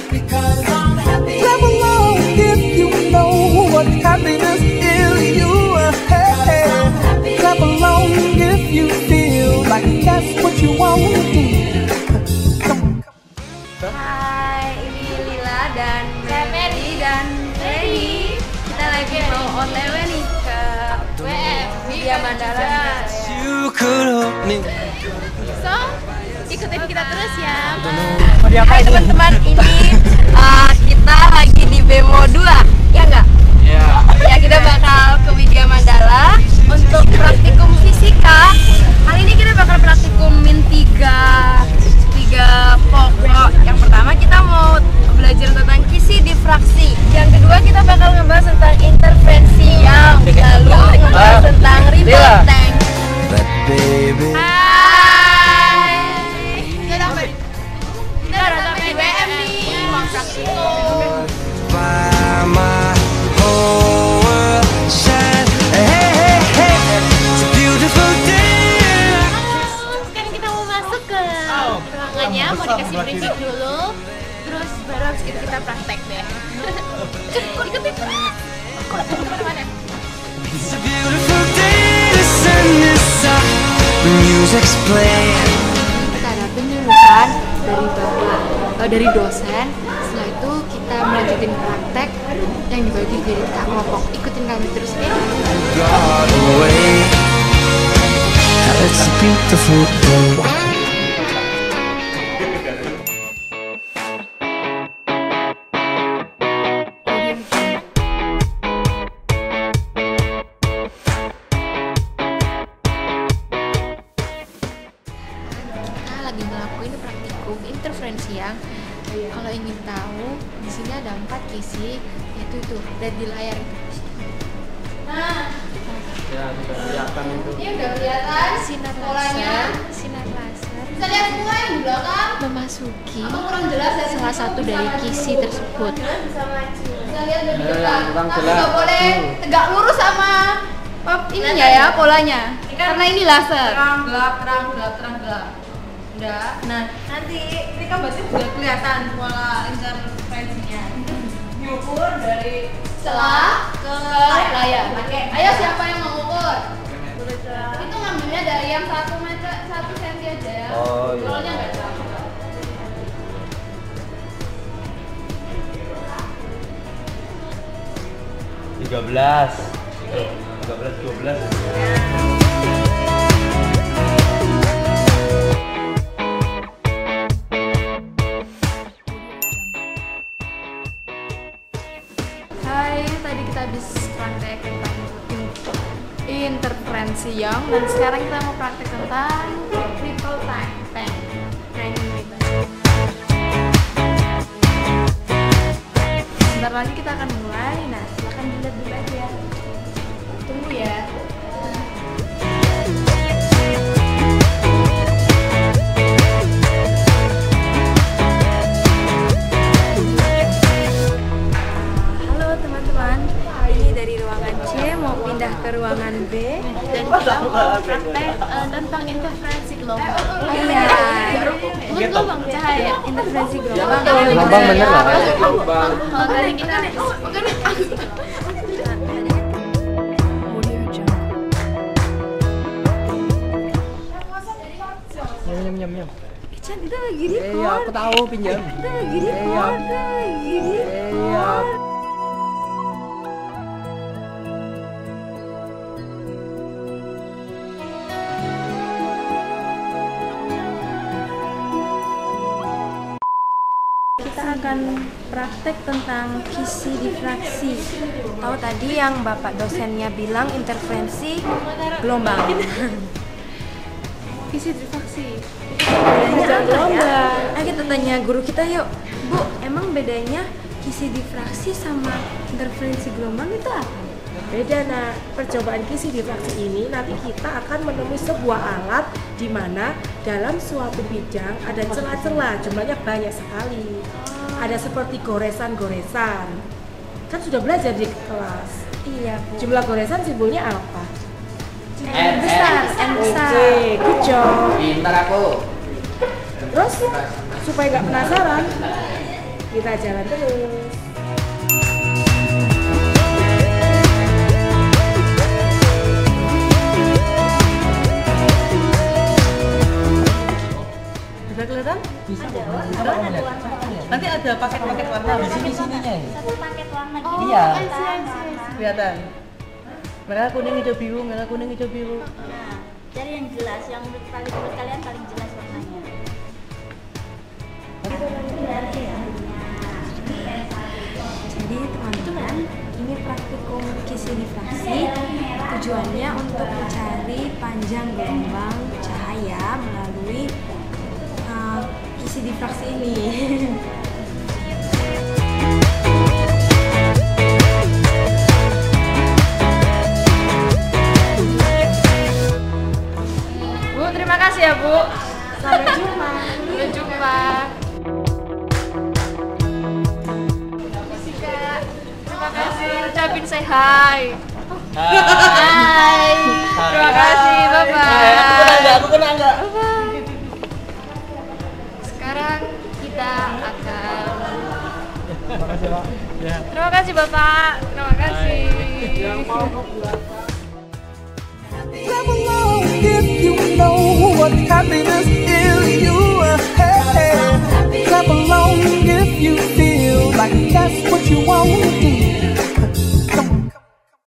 because I'm happy. Clap along if you know what happiness is. You hey, clap along if you feel like that's what you want to do. Hai, ini Lila dan Mary dan Reni. Kita lagi mau OTW nih ke WM Widya Mandala. So, ikutin kita terus ya. Hai teman-teman, ini kita lagi di Bemo 2, ya nggak? Iya. Ya, kita bakal ke Widya Mandala untuk praktikum fisika. Kali ini kita bakal praktikum min 3 pokok. Yang pertama kita mau belajar tentang kisi difraksi. Yang kedua kita bakal ngebahas tentang interferensi yang lalu ngebahas tentang ripple tank. Hai. Kita udah sampai di WM nih, mau praktikum. Mau dikasih briefing dulu, terus baru habis itu kita praktek deh. Ikutin terus. Kemana-mana. Kita ada penyuluhan dari dosen. Setelah itu kita melanjutin praktek yang dibagi jadi kelompok. Ikutin kami terus ya. It's a beautiful day. Ngelakuin praktikum interferensi yang kalau ingin tahu di sini ada 4 kisi, yaitu itu dan di layar itu. Nah, ya sudah kelihatan itu. Ini udah kelihatan sinar laser. Bisa lihat semua yang di belakang memasuki salah satu dari kisi tersebut. Bisa lihat dari depan. Tapi nggak boleh tegak lurus sama ininya ya, polanya. Karena ini laser. Terang gelap. Udah. Nah, nanti ini kan berarti udah kelihatan pola interferensinya. Nyukur dari celah ke layar. Oke. Ayo siapa yang mau ngukur? Itu ngambilnya dari yang 1 meter 1 cm aja ya. Oh iya. Rolnya nggak jauh. Tiga belas, 12. Hai, tadi kita habis praktek tentang interferensi yang, dan sekarang kita mau praktek tentang ripple tank. Nah, ini sebentar lagi kita akan mulai. Nah, silahkan dilihat dulu aja. Tunggu ya. Pindah ke ruangan B dan kita mau praktek tentang interferensi gelombang. Iya. Gelombang cahaya, interferensi gelombang. Gelombang bener lah. Gelombang. Dari kita Nyam. Chan, kita lagi record. Iya, aku tahu pinjam. Kita lagi record. Kita akan praktek tentang kisi difraksi. Tahu tadi yang Bapak dosennya bilang interferensi gelombang. Kisi difraksi. Bedanya apa ya? Kita tanya guru kita yuk. Bu, emang bedanya kisi difraksi sama interferensi gelombang itu apa? Beda. Nah, percobaan kisi difraksi ini nanti kita akan menemui sebuah alat di mana dalam suatu bidang ada celah-celah, jumlahnya banyak sekali. Ada seperti goresan-goresan. Kan sudah belajar di kelas. Iya, Bu. Jumlah goresan simbolnya apa? N besar. Oke, good job. Pintar aku. Terus supaya nggak penasaran, Kita jalan terus. Bisa kelihatan? Bisa. Nanti ada paket-paket warna di sini-sininya ya. Satu paket warna Oh, Iya. Kelihatan. Merah, kuning, hijau, biru, merah, kuning, hijau, biru. Nah, cari yang jelas, yang menurut kalian paling jelas warnanya. Jadi teman-teman, ini praktikum kisi difraksi. Tujuannya untuk mencari panjang gelombang cahaya melalui kisi difraksi ini. Bu, terima kasih ya Bu. Sampai jumpa. Sampai jumpa. Fisika, terima kasih. Ucapin say hi. Hai. Terima kasih, bye-bye. Aku kena enggak? Bye-bye. Sekarang kita akan. Terima kasih Pak. Ya. Terima kasih Bapak. Terima kasih. Clap along if you know what happiness